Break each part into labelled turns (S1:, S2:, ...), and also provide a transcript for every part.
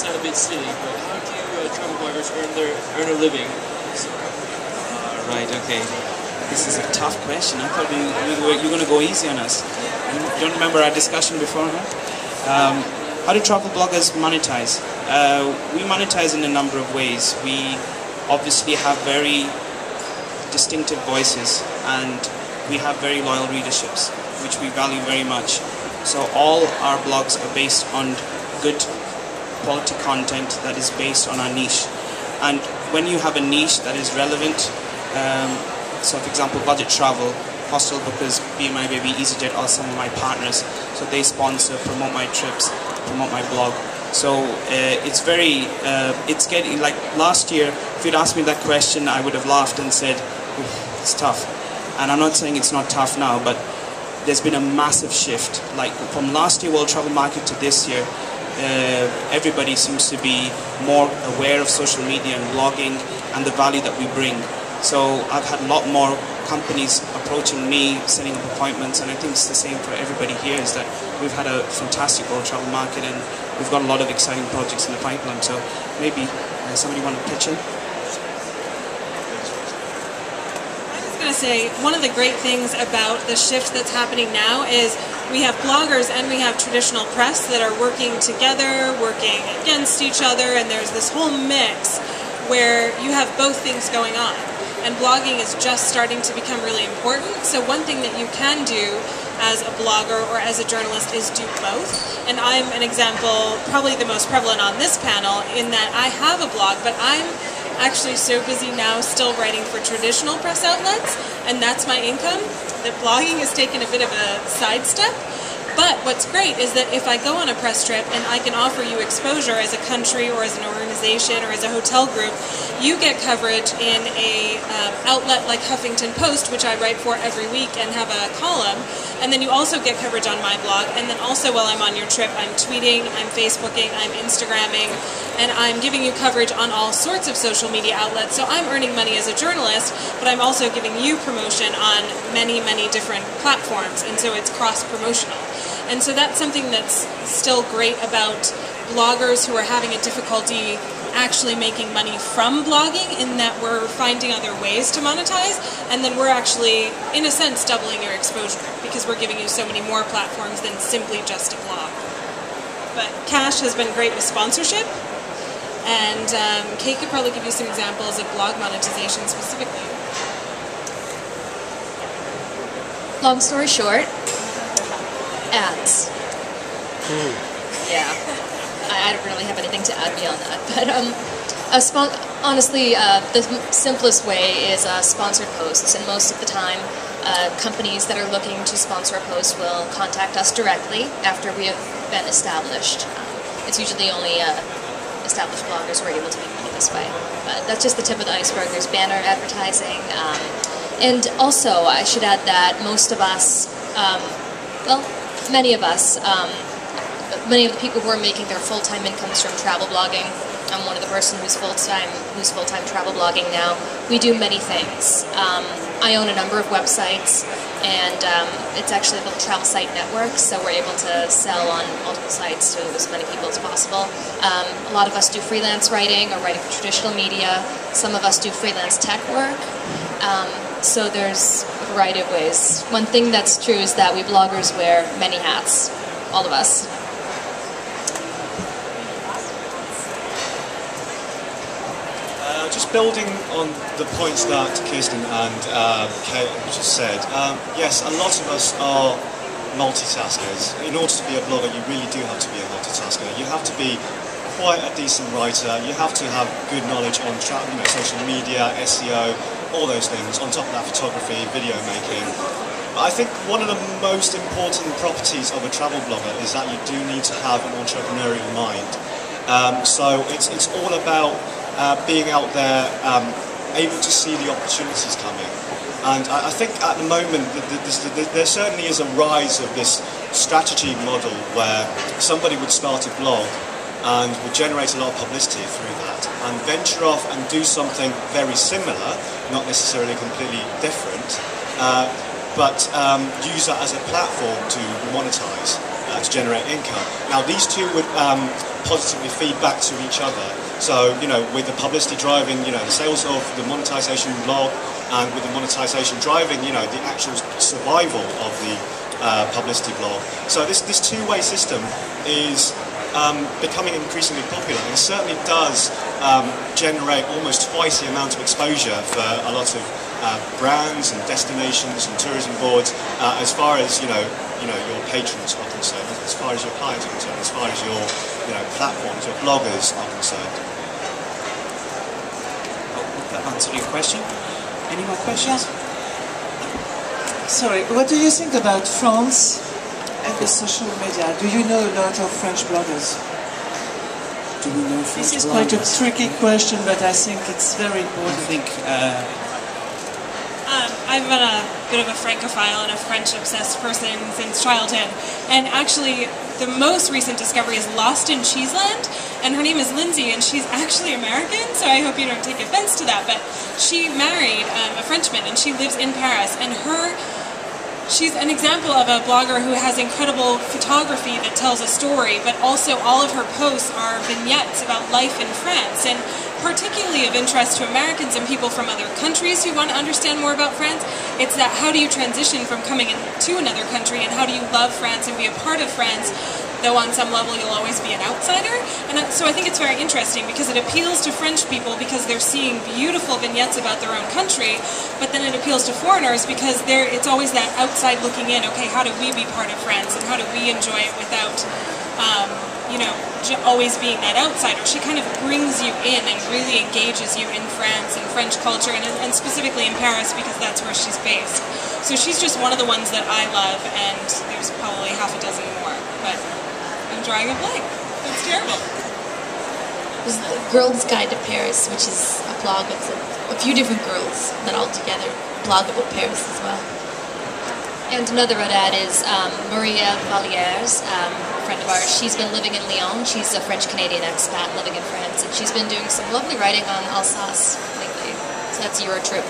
S1: sound a bit silly, but how do travel bloggers earn a living?
S2: Right, okay. This is a tough question. I thought you were going to go easy on us. You don't remember our discussion before, huh? How do travel bloggers monetize? We monetize in a number of ways. We obviously have very distinctive voices, and we have very loyal readerships, which we value very much. So all our blogs are based on good quality content that is based on our niche. And when you have a niche that is relevant, so for example, budget travel, hostel bookers, Be My Baby, EasyJet are some of my partners. So they sponsor, promote my trips, promote my blog. So it's very, it's getting, like last year, if you'd asked me that question, I would have laughed and said, it's tough. And I'm not saying it's not tough now, but there's been a massive shift. Like from last year World Travel Market to this year, everybody seems to be more aware of social media and blogging and the value that we bring. So I've had a lot more companies approaching me, setting up appointments, and I think it's the same for everybody here, is that we've had a fantastic World Travel Market and we've got a lot of exciting projects in the pipeline. So maybe somebody want to pitch in?
S3: Say one of the great things about the shift that's happening now is we have bloggers and we have traditional press that are working together, working against each other, and there's this whole mix where you have both things going on. And blogging is just starting to become really important. So one thing that you can do as a blogger or as a journalist is do both. And I'm an example, probably the most prevalent on this panel, in that I have a blog, but I'm actually so busy now still writing for traditional press outlets, and that's my income, that blogging has taken a bit of a sidestep. But what's great is that if I go on a press trip and I can offer you exposure as a country or as an organization or as a hotel group, you get coverage in a outlet like Huffington Post, which I write for every week and have a column, and then you also get coverage on my blog, and then also while I'm on your trip, I'm tweeting, I'm Facebooking, I'm Instagramming, and I'm giving you coverage on all sorts of social media outlets. So I'm earning money as a journalist, but I'm also giving you promotion on many, many different platforms, and so it's cross-promotional. And so that's something that's still great about bloggers who are having a difficulty actually making money from blogging, in that we're finding other ways to monetize, and then we're actually, in a sense, doubling your exposure because we're giving you so many more platforms than simply just a blog. But Kash has been great with sponsorship, and Kate could probably give you some examples of blog monetization specifically.
S4: Long story short, ads. Yeah, I don't really have anything to add beyond that. But honestly, the simplest way is sponsored posts, and most of the time, companies that are looking to sponsor a post will contact us directly after we have been established. It's usually only established bloggers who are able to make money this way. That's just the tip of the iceberg. There's banner advertising, and also I should add that most of us, well, many of us, many of the people who are making their full-time incomes from travel blogging. I'm one of the person who's full-time travel blogging now. We do many things. I own a number of websites, and it's actually a little travel site network, so we're able to sell on multiple sites to as many people as possible. A lot of us do freelance writing or writing for traditional media. Some of us do freelance tech work. So there's a variety of ways. One thing that's true is that we bloggers wear many hats, all of us.
S5: Just building on the points that Kirsten and Kate just said, yes, a lot of us are multitaskers. In order to be a blogger, you really do have to be a multitasker. You have to be quite a decent writer. You have to have good knowledge on social media, SEO, all those things. On top of that, photography, video making. But I think one of the most important properties of a travel blogger is that you do need to have an entrepreneurial mind. So it's all about being out there, able to see the opportunities coming. And I think at the moment there certainly is a rise of this strategy model where somebody would start a blog and would generate a lot of publicity through that and venture off and do something very similar, not necessarily completely different, but use that as a platform to monetize. to generate income. Now, these two would positively feed back to each other. So, with the publicity driving, the sales of the monetization blog, and with the monetization driving, the actual survival of the publicity blog. So this two-way system is becoming increasingly popular, and it certainly does generate almost twice the amount of exposure for a lot of brands and destinations and tourism boards, as far as your patrons are concerned, as far as your clients are concerned, as far as your platforms, your bloggers are concerned.
S2: Hope that answered your question. Any more questions?
S6: Yeah. Sorry, what do you think about France and the social media? Do you know a lot of French bloggers?
S2: Do we know French
S6: This is
S2: bloggers?
S6: quite a tricky question, but I think it's very important.
S2: I think
S3: I've been a bit of a Francophile and a French-obsessed person since childhood. And actually, the most recent discovery is Lost in Cheeseland, and her name is Lindsay, and she's actually American, so I hope you don't take offense to that. But she married a Frenchman, and she lives in Paris, and she's an example of a blogger who has incredible photography that tells a story, but also all of her posts are vignettes about life in France. And particularly of interest to Americans and people from other countries who want to understand more about France, it's that how do you transition from coming into another country, and how do you love France and be a part of France, though on some level you'll always be an outsider. And so I think it's very interesting because it appeals to French people because they're seeing beautiful vignettes about their own country, but then it appeals to foreigners because it's always that outside looking in. Okay, how do we be part of France, and how do we enjoy it without always being that outsider? She kind of brings you in and really engages you in France and French culture, and specifically in Paris because that's where she's based. So she's just one of the ones that I love, and there's probably half a dozen more, but I'm drawing a blank. That's terrible.
S4: There's the Girls' Guide to Paris, which is a blog of a few different girls that all together blog about Paris as well. And another I'd add is Maria Vallières, a friend of ours. She's been living in Lyon. She's a French-Canadian expat living in France, and she's been doing some lovely writing on Alsace lately. So that's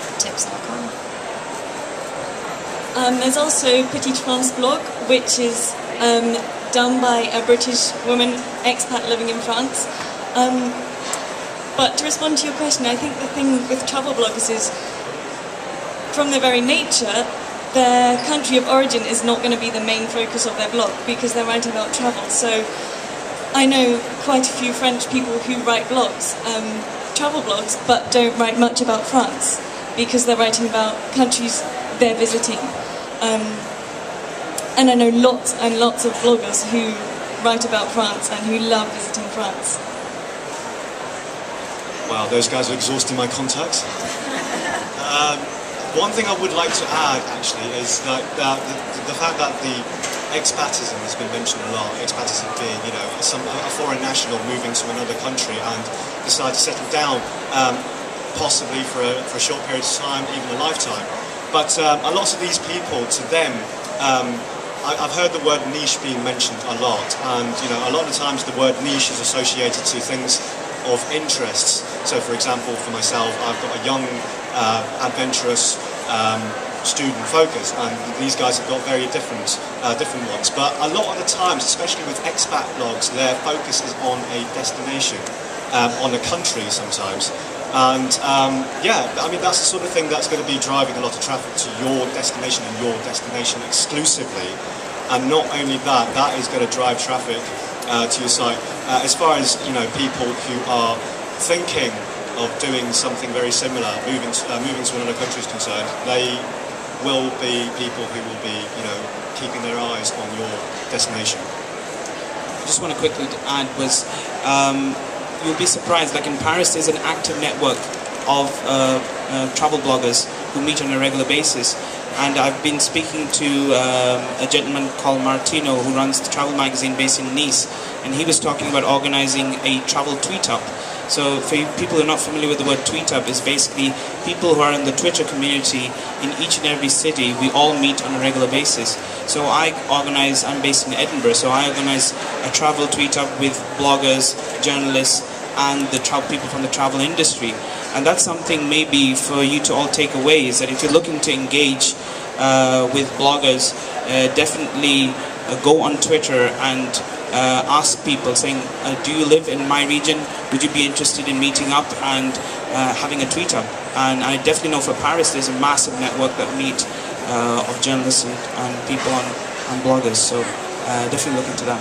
S4: Eurotrip tips.com.
S7: There's also Petite France blog, which is done by a British woman expat living in France. But to respond to your question, I think the thing with travel bloggers is, from their very nature, their country of origin is not going to be the main focus of their blog because they're writing about travel. So I know quite a few French people who write blogs, travel blogs, but don't write much about France because they're writing about countries they're visiting. And I know lots and lots of bloggers who write about France and who love visiting France.
S5: Wow, those guys are exhausting my contacts. One thing I would like to add, actually, is that the fact that the expatism has been mentioned a lot. Expatism being, a foreign national moving to another country and decide to settle down, possibly for a short period of time, even a lifetime. But a lot of these people, to them, I've heard the word niche being mentioned a lot, and a lot of the times the word niche is associated to things of interests. So, for example, for myself, I've got a young, adventurous student focus, and these guys have got very different ones. But a lot of the times, especially with expat blogs, their focus is on a destination, on a country sometimes. And that's the sort of thing that's going to be driving a lot of traffic to your destination and your destination exclusively. And not only that, that is going to drive traffic to your site. As far as people who are thinking of doing something very similar, moving to another country is concerned, they will be people who will be keeping their eyes on your destination.
S2: I just want to quickly add was. You'll be surprised, like in Paris there's an active network of travel bloggers who meet on a regular basis, and I've been speaking to a gentleman called Martino who runs the travel magazine based in Nice, and he was talking about organizing a travel tweet-up. So for people who are not familiar with the word tweet-up, is basically people who are in the Twitter community in each and every city. We all meet on a regular basis. So I'm based in Edinburgh, so I organize a travel tweet-up with bloggers, journalists, and the people from the travel industry. And that's something maybe for you to all take away, is that if you're looking to engage with bloggers, definitely go on Twitter and ask people saying, do you live in my region? Would you be interested in meeting up and having a tweet up? And I definitely know for Paris there's a massive network that meet of journalists and people on bloggers, so definitely look into that.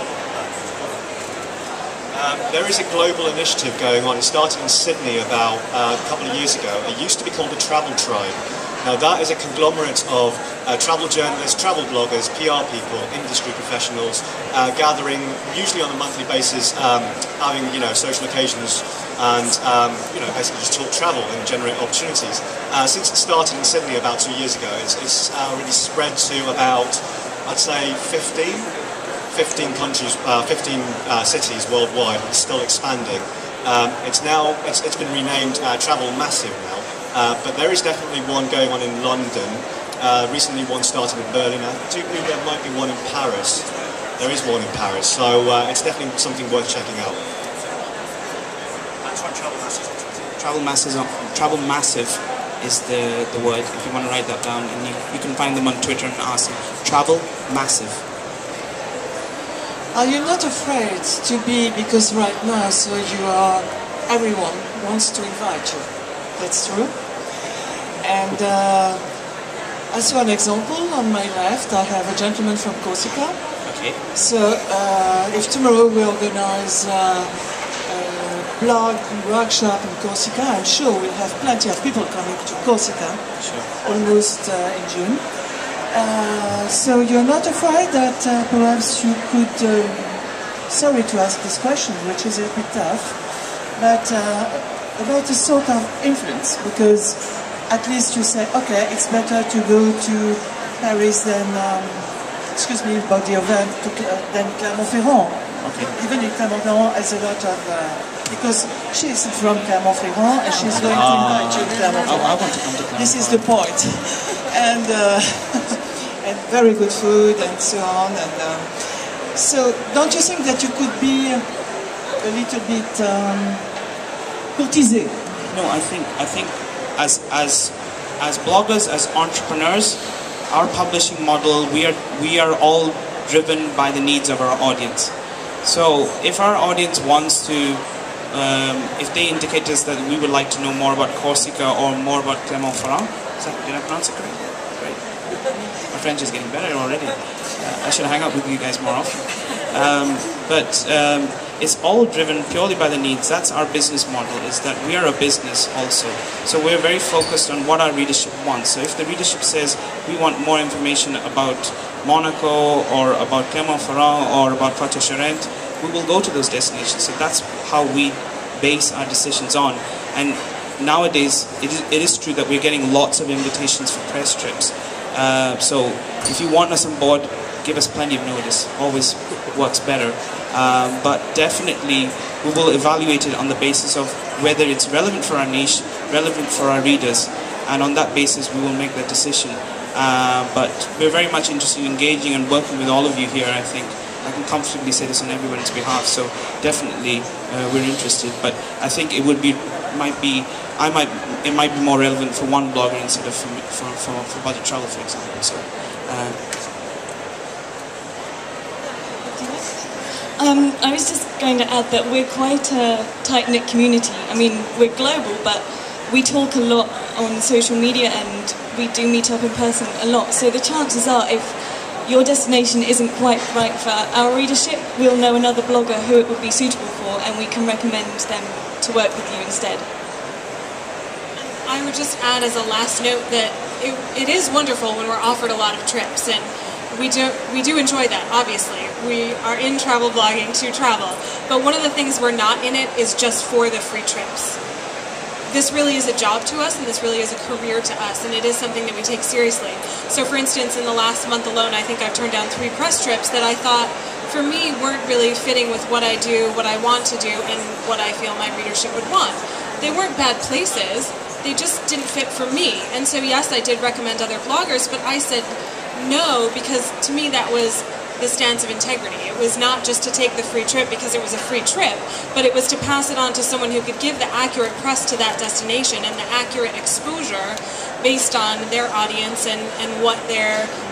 S5: There is a global initiative going on. It started in Sydney about a couple of years ago. It used to be called the Travel Tribe. Now that is a conglomerate of travel journalists, travel bloggers, PR people, industry professionals, gathering usually on a monthly basis, having social occasions, and basically just talk travel and generate opportunities. Since it started in Sydney about 2 years ago, it's already spread to about, I'd say, 15 countries, 15 cities worldwide. It's still expanding. It's been renamed Travel Massive now. But there is definitely one going on in London. Recently one started in Berlin. I do believe there might be one in Paris. There is one in Paris. So it's definitely something worth checking out. That's what Travel Massive is.
S2: Travel Massive is the word, if you want to write that down. And you can find them on Twitter and ask them. Travel Massive.
S6: Are you not afraid to be, because right now, so everyone wants to invite you. That's true. And as for an example, on my left, I have a gentleman from Corsica.
S2: Okay.
S6: So if tomorrow we organize a blog workshop in Corsica, I'm sure we'll have plenty of people coming to Corsica, almost in June. So you're not afraid that perhaps you could, sorry to ask this question, which is a bit tough, but about a sort of influence, because at least you say, okay, it's better to go to Paris than, about the event, than Clermont-Ferrand.
S2: Okay.
S6: Even if Clermont-Ferrand has a lot of, because she's from Clermont-Ferrand and she's going to invite you to Clermont-Ferrand.
S2: I want to come to Clermont-Ferrand.
S6: This is the point. And, and very good food and so on. And so don't you think that you could be a little bit courtisé?
S2: No, I think as bloggers, as entrepreneurs, our publishing model, we are all driven by the needs of our audience. So if our audience wants to, if they indicate to us that we would like to know more about Corsica or more about Clermont-Ferrand, did I pronounce it correctly? Right. My French is getting better already. I should hang out with you guys more often. But it's all driven purely by the needs. That's our business model, is that we are a business also. So we're very focused on what our readership wants. So if the readership says we want more information about Monaco or about Clermont-Ferrand or about Poitou-Charentes, we will go to those destinations. So that's how we base our decisions on. And nowadays, it is true that we're getting lots of invitations for press trips. So if you want us on board, give us plenty of notice. Always works better. But definitely, we will evaluate it on the basis of whether it's relevant for our niche, relevant for our readers, and on that basis, we will make that decision. But we're very much interested in engaging and working with all of you here. I think I can comfortably say this on everyone's behalf. So definitely, we're interested. But I think it might be more relevant for one blogger instead of for budget travel, for example. So.
S7: I was just going to add that we're quite a tight-knit community. I mean, we're global, but we talk a lot on social media and we do meet up in person a lot. So the chances are, if your destination isn't quite right for our readership, we'll know another blogger who it would be suitable for, and we can recommend them to work with you instead.
S3: I would just add as a last note that it is wonderful when we're offered a lot of trips, and we do enjoy that, obviously. We are in travel blogging to travel, but one of the things we're not in it is just for the free trips. This really is a job to us, and this really is a career to us, and it is something that we take seriously. So for instance, in the last month alone, I think I've turned down 3 press trips that I thought, for me, weren't really fitting with what I do, what I want to do, and what I feel my readership would want. They weren't bad places, they just didn't fit for me. And so yes, I did recommend other bloggers, but I said no, because to me that was the stance of integrity. It was not just to take the free trip because it was a free trip, but it was to pass it on to someone who could give the accurate press to that destination and the accurate exposure based on their audience and what their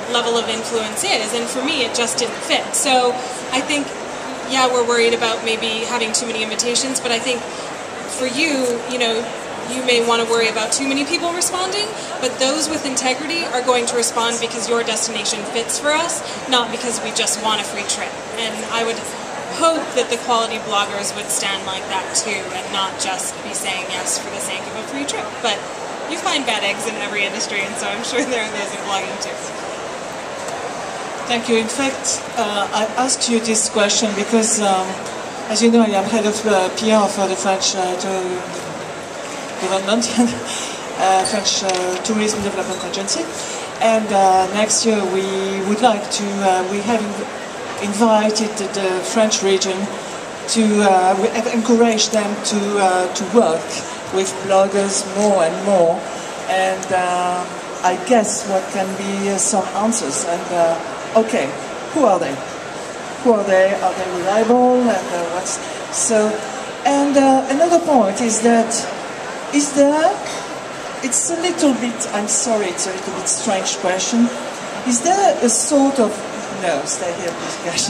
S3: level of influence is, and for me it just didn't fit. So I think, yeah, we're worried about maybe having too many invitations, but I think for you, you know, you may want to worry about too many people responding, but those with integrity are going to respond because your destination fits for us, not because we just want a free trip. And I would hope that the quality bloggers would stand like that too, and not just be saying yes for the sake of a free trip. But you find bad eggs in every industry, and so I'm sure there are those in blogging too.
S6: Thank you. In fact, I asked you this question because, as you know, I am head of PR for the French government, French Tourism Development Agency, and next year we would like to, we have invited the French region to, we have encouraged them to work with bloggers more and more, and I guess what can be some answers, and okay, who are they? Who are they? Are they reliable? And what's so? And another point is that it's a little bit. I'm sorry, it's a little bit strange question. Is there a sort of stay here, please, Kash.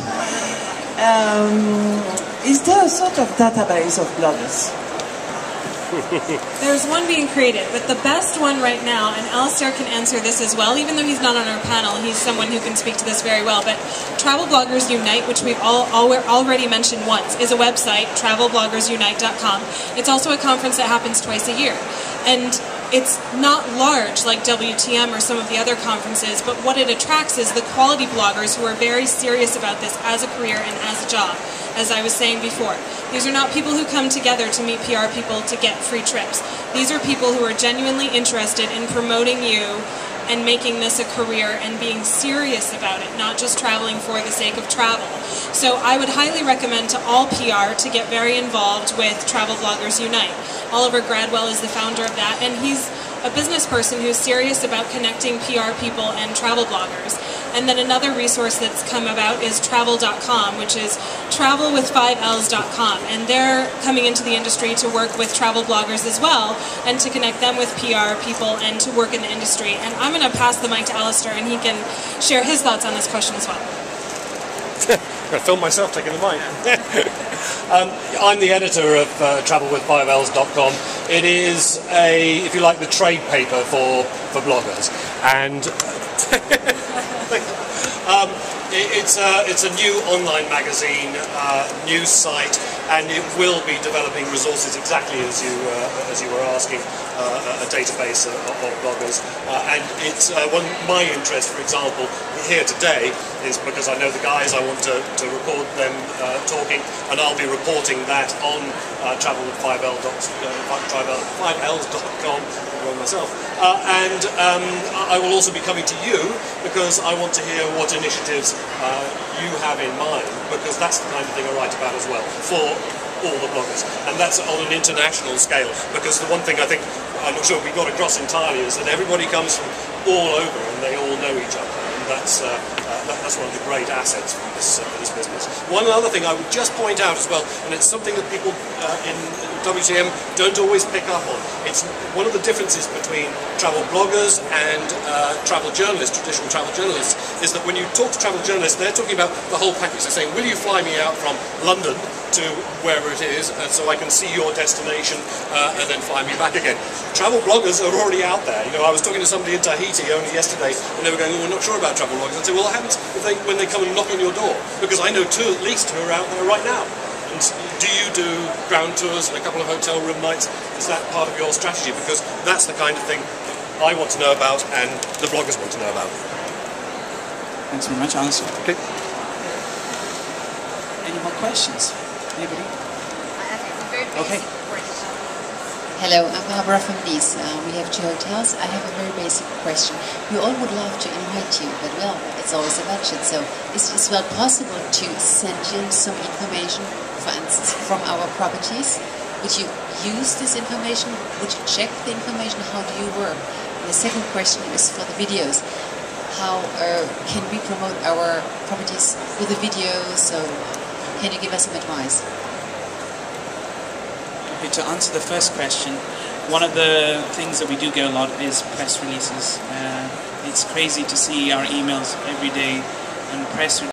S6: Is there a sort of database of bloggers?
S3: There's one being created, but the best one right now, and Alistair can answer this as well, even though he's not on our panel, he's someone who can speak to this very well, but Travel Bloggers Unite, which we've already mentioned once, is a website, travelbloggersunite.com. It's also a conference that happens twice a year. And it's not large like WTM or some of the other conferences, but what it attracts is the quality bloggers who are very serious about this as a career and as a job, as I was saying before. These are not people who come together to meet PR people to get free trips. These are people who are genuinely interested in promoting you and making this a career and being serious about it, not just traveling for the sake of travel. So I would highly recommend to all PR to get very involved with Travel Bloggers Unite. Oliver Gradwell is the founder of that, and he's a business person who's serious about connecting PR people and travel bloggers. And then another resource that's come about is travel.com, which is travel with 5Ls.com. And they're coming into the industry to work with travel bloggers as well, and to connect them with PR people and to work in the industry. And I'm going to pass the mic to Alistair, and he can share his thoughts on this question as well.
S8: I'm going to film myself taking the mic. I'm the editor of travelwith5ls.com. It is if you like, the trade paper for bloggers. And it's a new online magazine, news site, and it will be developing resources exactly as you were asking, a database of bloggers. And it's my interest, for example, here today is because I know the guys. I want to record them talking, and I'll be reporting that on travelwith5ls.com. myself, and I will also be coming to you because I want to hear what initiatives you have in mind, because that's the kind of thing I write about as well for all the bloggers, and that's on an international scale, because the one thing I think I'm not sure we got across entirely is that everybody comes from all over and they all know each other, and that's one of the great assets for this business. One other thing I would just point out as well, and it's something that people in WTM don't always pick up on. It's one of the differences between travel bloggers and travel journalists, traditional travel journalists, is that when you talk to travel journalists, they're talking about the whole package. They're saying, will you fly me out from London to wherever it is, so I can see your destination and then fly me back again. Travel bloggers are already out there. You know, I was talking to somebody in Tahiti only yesterday, and they were going, we're not sure about travel bloggers. I'd say, well, what happens when they come and knock on your door? Because I know two at least who are out there right now. And do you do ground tours and a couple of hotel room nights? Is that part of your strategy? Because that's the kind of thing I want to know about and the bloggers want to know about.
S2: Thanks very much, Alistair.
S8: Okay.
S2: Any more questions? Anybody? Okay.
S9: Hello, I'm Barbara from Nice. We have 2 hotels. I have a very basic question. We all would love to invite you, but well, it's always a budget. So is it well possible to send you some information, for instance, from our properties? Would you use this information? Would you check the information? How do you work? And the second question is for the videos. How can we promote our properties with the videos? So can you give us some advice?
S2: Okay, to answer the first question, one of the things that we do get a lot is press releases. It's crazy to see our emails every day and press